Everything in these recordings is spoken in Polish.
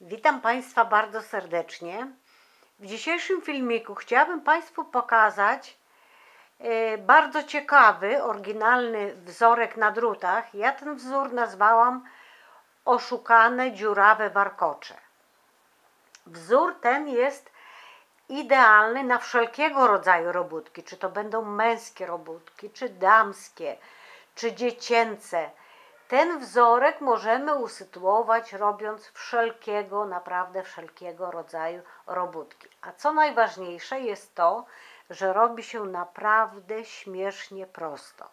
Witam Państwa bardzo serdecznie. W dzisiejszym filmiku chciałabym Państwu pokazać bardzo ciekawy, oryginalny wzorek na drutach. Ja ten wzór nazwałam oszukane dziurawe warkocze. Wzór ten jest idealny na wszelkiego rodzaju robótki, czy to będą męskie robótki, czy damskie, czy dziecięce. Ten wzorek możemy usytuować robiąc wszelkiego, naprawdę wszelkiego rodzaju robótki. A co najważniejsze jest to, że robi się naprawdę śmiesznie prosto.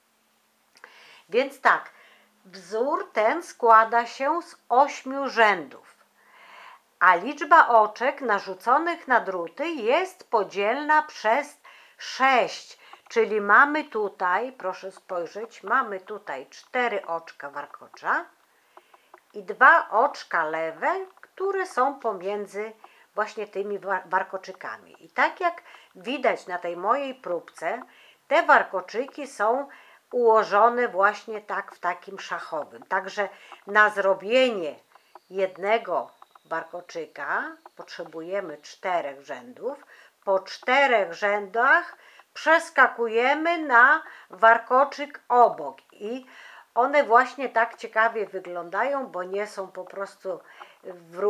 Więc tak, wzór ten składa się z 8 rzędów, a liczba oczek narzuconych na druty jest podzielna przez 6. Czyli mamy tutaj, proszę spojrzeć, mamy tutaj 4 oczka warkocza i 2 oczka lewe, które są pomiędzy właśnie tymi warkoczykami. I tak jak widać na tej mojej próbce, te warkoczyki są ułożone właśnie tak w takim szachowym. Także na zrobienie jednego warkoczyka potrzebujemy 4 rzędów. Po 4 rzędach przeskakujemy na warkoczyk obok i one właśnie tak ciekawie wyglądają, bo nie są po prostu w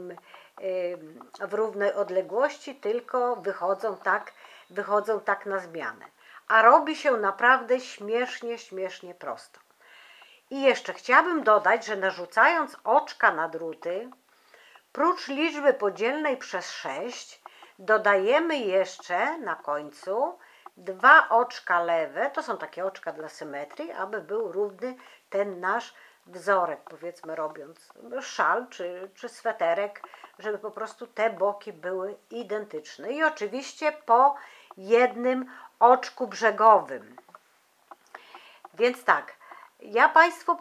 równej odległości, tylko wychodzą tak na zmianę. A robi się naprawdę śmiesznie prosto. I jeszcze chciałabym dodać, że narzucając oczka na druty, prócz liczby podzielnej przez 6, dodajemy jeszcze na końcu 2 oczka lewe, to są takie oczka dla symetrii, aby był równy ten nasz wzorek, powiedzmy robiąc szal czy sweterek, żeby po prostu te boki były identyczne. I oczywiście po jednym oczku brzegowym. Więc tak, ja Państwu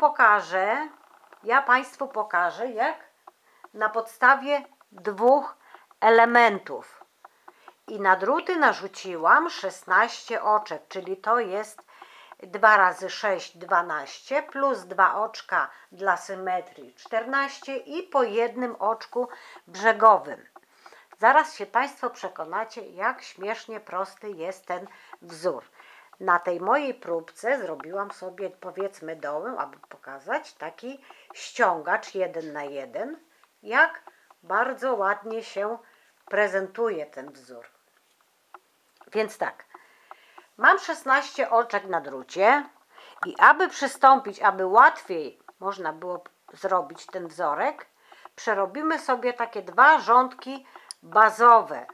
pokażę, jak na podstawie 2 elementów. I na druty narzuciłam 16 oczek, czyli to jest 2 razy 6, 12, plus 2 oczka dla symetrii, 14 i po jednym oczku brzegowym. Zaraz się Państwo przekonacie, jak śmiesznie prosty jest ten wzór. Na tej mojej próbce zrobiłam sobie, powiedzmy dołem, aby pokazać taki ściągacz 1 na 1, jak bardzo ładnie się prezentuje ten wzór. Więc tak, mam 16 oczek na drucie i aby przystąpić, aby łatwiej można było zrobić ten wzorek, przerobimy sobie takie 2 rządki bazowe.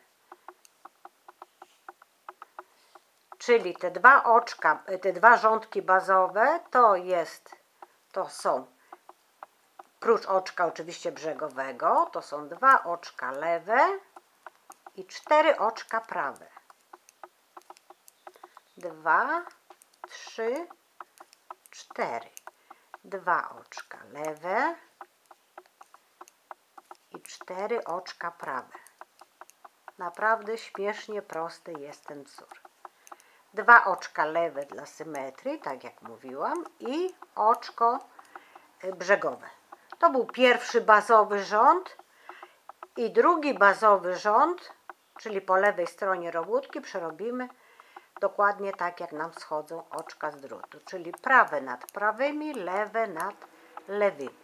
Czyli te 2 rządki bazowe to są, prócz oczka oczywiście brzegowego, to są 2 oczka lewe i 4 oczka prawe. 2, 3, 4. 2 oczka lewe i 4 oczka prawe. Naprawdę śmiesznie prosty jest ten wzór. 2 oczka lewe dla symetrii, tak jak mówiłam, i oczko brzegowe. To był pierwszy bazowy rząd i drugi bazowy rząd, czyli po lewej stronie robótki przerobimy dokładnie tak, jak nam schodzą oczka z drutu, czyli prawe nad prawymi, lewe nad lewymi.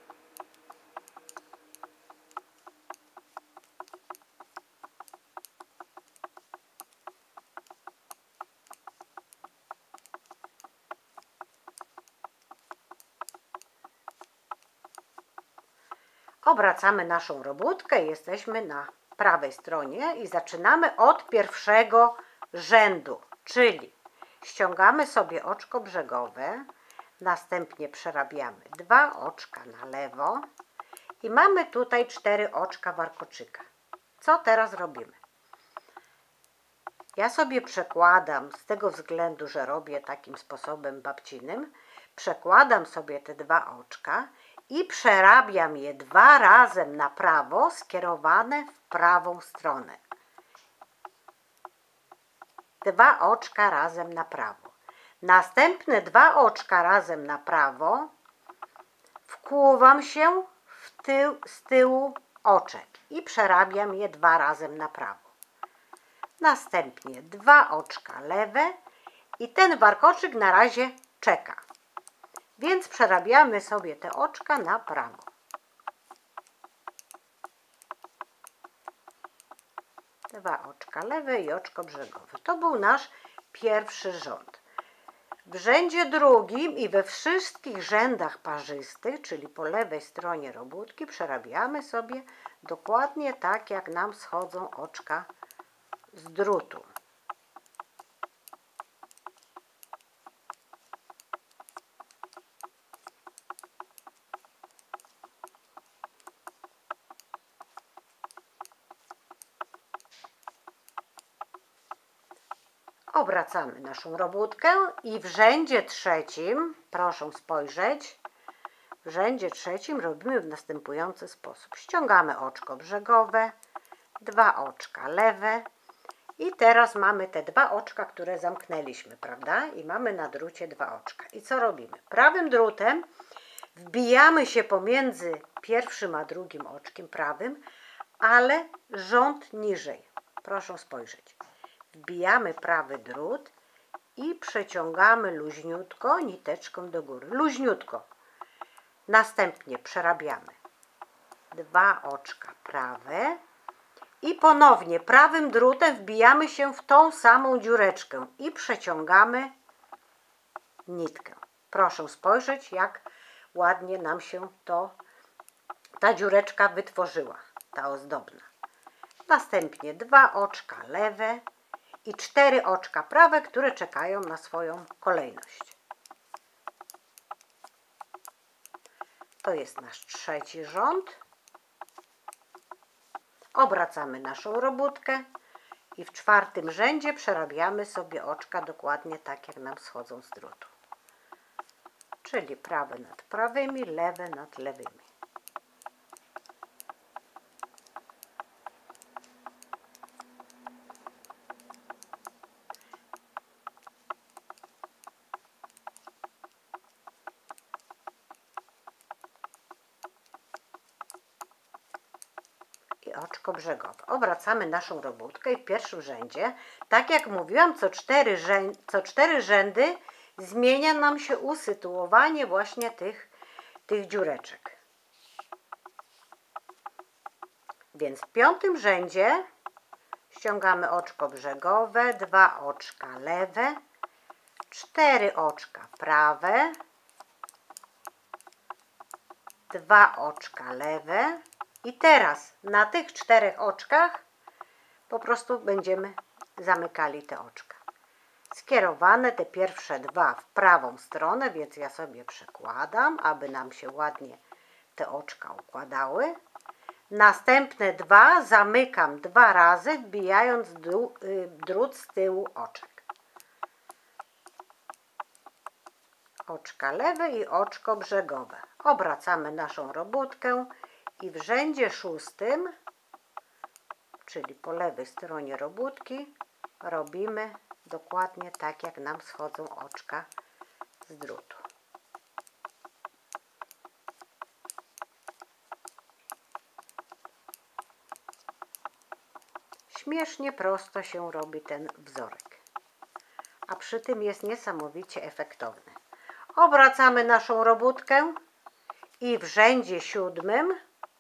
Obracamy naszą robótkę, jesteśmy na prawej stronie i zaczynamy od pierwszego rzędu, czyli ściągamy sobie oczko brzegowe, następnie przerabiamy 2 oczka na lewo i mamy tutaj 4 oczka warkoczyka. Co teraz robimy? Ja sobie przekładam, z tego względu, że robię takim sposobem babcinym, przekładam sobie te 2 oczka i przerabiam je 2 razy na prawo, skierowane w prawą stronę. 2 oczka razem na prawo. Następne 2 oczka razem na prawo wkłuwam się z tyłu oczek i przerabiam je 2 razy na prawo. Następnie 2 oczka lewe i ten warkoczyk na razie czeka. Więc przerabiamy sobie te oczka na prawo. Dwa oczka lewe i oczko brzegowe. To był nasz pierwszy rząd. W rzędzie drugim i we wszystkich rzędach parzystych, czyli po lewej stronie robótki, przerabiamy sobie dokładnie tak, jak nam schodzą oczka z drutu. Obracamy naszą robótkę i w rzędzie trzecim, proszę spojrzeć, w rzędzie trzecim robimy w następujący sposób. Ściągamy oczko brzegowe, 2 oczka lewe i teraz mamy te 2 oczka, które zamknęliśmy, prawda? I mamy na drucie 2 oczka. I co robimy? Prawym drutem wbijamy się pomiędzy pierwszym a drugim oczkiem prawym, ale rząd niżej. Proszę spojrzeć. Wbijamy prawy drut i przeciągamy luźniutko niteczką do góry. Luźniutko. Następnie przerabiamy 2 oczka prawe i ponownie prawym drutem wbijamy się w tą samą dziureczkę i przeciągamy nitkę. Proszę spojrzeć, jak ładnie nam się ta dziureczka wytworzyła, ta ozdobna. Następnie 2 oczka lewe i 4 oczka prawe, które czekają na swoją kolejność. To jest nasz trzeci rząd. Obracamy naszą robótkę i w czwartym rzędzie przerabiamy sobie oczka dokładnie tak, jak nam schodzą z drutu. Czyli prawe nad prawymi, lewe nad lewymi. I oczko brzegowe. Obracamy naszą robótkę i w pierwszym rzędzie, tak jak mówiłam, co 4 rzędy zmienia nam się usytuowanie właśnie tych dziureczek. Więc w 5. rzędzie ściągamy oczko brzegowe, 2 oczka lewe, 4 oczka prawe, 2 oczka lewe i teraz na tych 4 oczkach po prostu będziemy zamykali te oczka. Skierowane te pierwsze 2 w prawą stronę, więc ja sobie przekładam, aby nam się ładnie te oczka układały. Następne 2 zamykam 2 razy, wbijając drut z tyłu oczek. Oczka lewe i oczko brzegowe. Obracamy naszą robótkę i w rzędzie 6, czyli po lewej stronie robótki, robimy dokładnie tak, jak nam schodzą oczka z drutu. Śmiesznie prosto się robi ten wzorek, a przy tym jest niesamowicie efektowny. Obracamy naszą robótkę i w rzędzie 7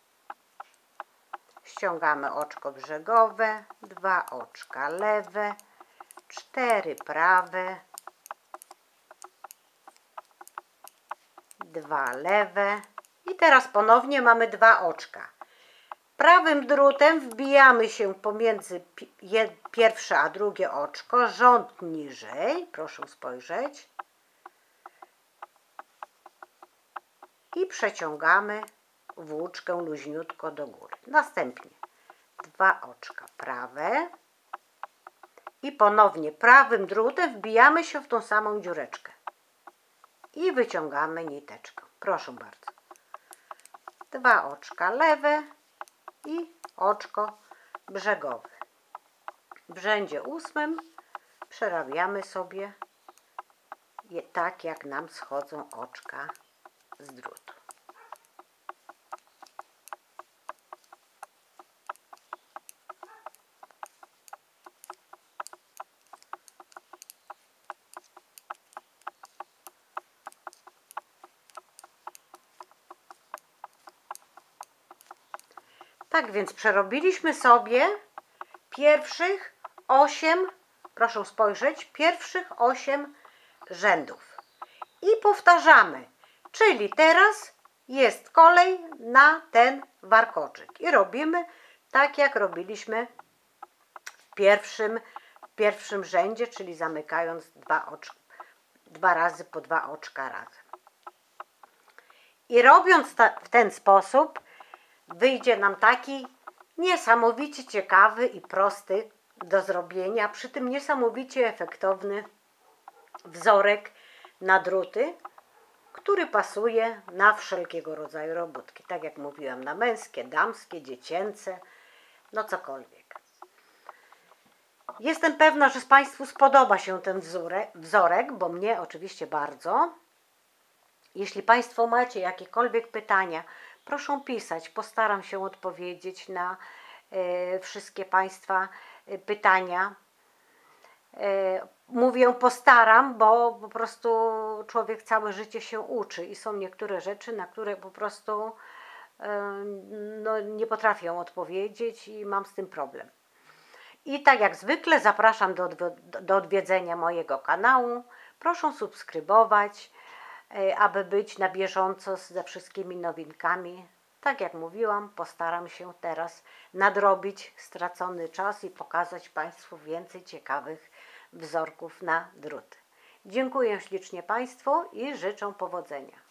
ściągamy oczko brzegowe, 2 oczka lewe, 4 prawe, 2 lewe i teraz ponownie mamy 2 oczka. Prawym drutem wbijamy się pomiędzy pierwsze a drugie oczko, rząd niżej, proszę spojrzeć, i przeciągamy włóczkę luźniutko do góry. Następnie 2 oczka prawe i ponownie prawym drutem wbijamy się w tą samą dziureczkę i wyciągamy niteczkę. Proszę bardzo. 2 oczka lewe i oczko brzegowe. W rzędzie 8 przerabiamy sobie je tak, jak nam schodzą oczka z drutu. Tak więc przerobiliśmy sobie pierwszych 8, proszę spojrzeć, pierwszych 8 rzędów. I powtarzamy, czyli teraz jest kolej na ten warkoczyk. I robimy tak, jak robiliśmy w pierwszym rzędzie, czyli zamykając dwa razy po 2 oczka razem. I robiąc w ten sposób, wyjdzie nam taki niesamowicie ciekawy i prosty do zrobienia, przy tym niesamowicie efektowny wzorek na druty, który pasuje na wszelkiego rodzaju robótki. Tak jak mówiłam, na męskie, damskie, dziecięce, no cokolwiek. Jestem pewna, że Państwu spodoba się ten wzorek, bo mnie oczywiście bardzo. Jeśli Państwo macie jakiekolwiek pytania, proszę pisać. Postaram się odpowiedzieć na wszystkie Państwa pytania. Mówię postaram, bo po prostu człowiek całe życie się uczy i są niektóre rzeczy, na które po prostu no, nie potrafię odpowiedzieć i mam z tym problem. I tak jak zwykle zapraszam do odwiedzenia mojego kanału. Proszę subskrybować, aby być na bieżąco ze wszystkimi nowinkami. Tak jak mówiłam, postaram się teraz nadrobić stracony czas i pokazać Państwu więcej ciekawych wzorków na druty. Dziękuję ślicznie Państwu i życzę powodzenia.